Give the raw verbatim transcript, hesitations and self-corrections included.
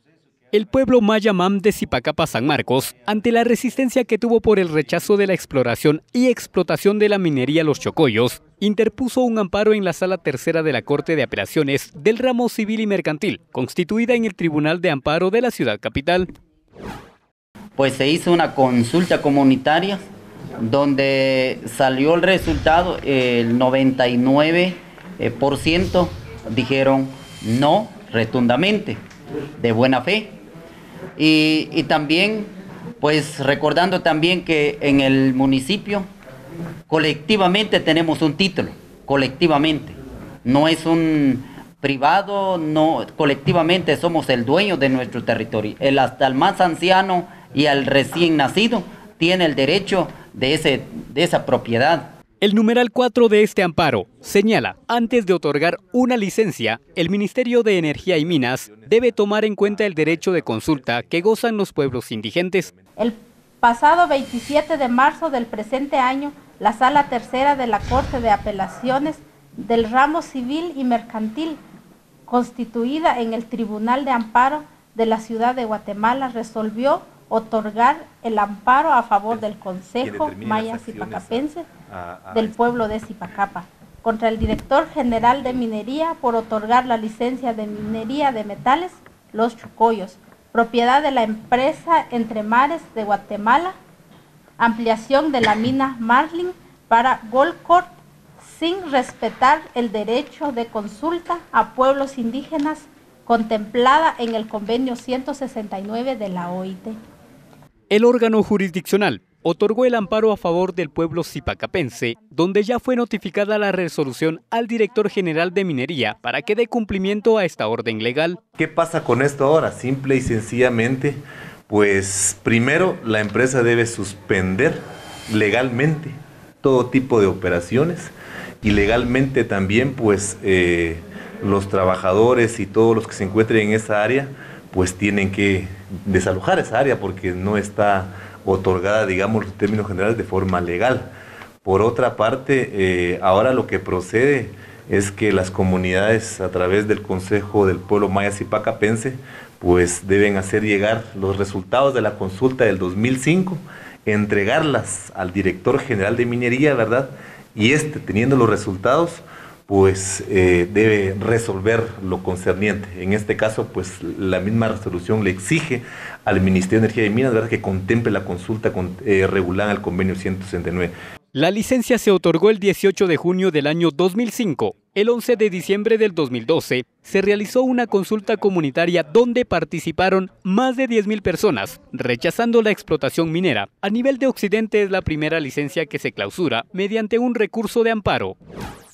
El pueblo maya mam de Zipacapa, San Marcos, ante la resistencia que tuvo por el rechazo de la exploración y explotación de la minería Los Chocollos, interpuso un amparo en la Sala Tercera de la Corte de Apelaciones del Ramo Civil y Mercantil, constituida en el Tribunal de Amparo de la ciudad capital. Pues se hizo una consulta comunitaria donde salió el resultado, el noventa y nueve por ciento dijeron no rotundamente, de buena fe. Y, y también, pues recordando también que en el municipio colectivamente tenemos un título, colectivamente, no es un privado, no, colectivamente somos el dueño de nuestro territorio. El hasta el más anciano y el recién nacido tiene el derecho de, ese, de esa propiedad. El numeral cuatro de este amparo señala, antes de otorgar una licencia, el Ministerio de Energía y Minas debe tomar en cuenta el derecho de consulta que gozan los pueblos indigentes. El pasado veintisiete de marzo del presente año, la Sala Tercera de la Corte de Apelaciones del Ramo Civil y Mercantil, constituida en el Tribunal de Amparo de la Ciudad de Guatemala, resolvió otorgar el amparo a favor del Consejo Maya Zipacapense del pueblo de Zipacapa contra el director general de minería por otorgar la licencia de minería de metales Los Chocollos, propiedad de la empresa Entre Mares de Guatemala, ampliación de la mina Marlin para Goldcorp, sin respetar el derecho de consulta a pueblos indígenas contemplada en el convenio ciento sesenta y nueve de la O I T. El órgano jurisdiccional otorgó el amparo a favor del pueblo zipacapense, donde ya fue notificada la resolución al director general de minería para que dé cumplimiento a esta orden legal. ¿Qué pasa con esto ahora? Simple y sencillamente, pues primero la empresa debe suspender legalmente todo tipo de operaciones y legalmente también pues eh, los trabajadores y todos los que se encuentren en esa área pues tienen que desalojar esa área porque no está otorgada, digamos, en términos generales de forma legal. Por otra parte, eh, ahora lo que procede es que las comunidades a través del Consejo del Pueblo Maya Zipacapense pues deben hacer llegar los resultados de la consulta del dos mil cinco, entregarlas al director general de minería, ¿verdad? Y este, teniendo los resultados, pues eh, debe resolver lo concerniente. En este caso, pues la misma resolución le exige al Ministerio de Energía y Minas, ¿verdad?, que contemple la consulta con, eh, regulada en el convenio ciento sesenta y nueve. La licencia se otorgó el dieciocho de junio del año dos mil cinco. El once de diciembre del dos mil doce se realizó una consulta comunitaria donde participaron más de diez mil personas, rechazando la explotación minera. A nivel de Occidente es la primera licencia que se clausura mediante un recurso de amparo.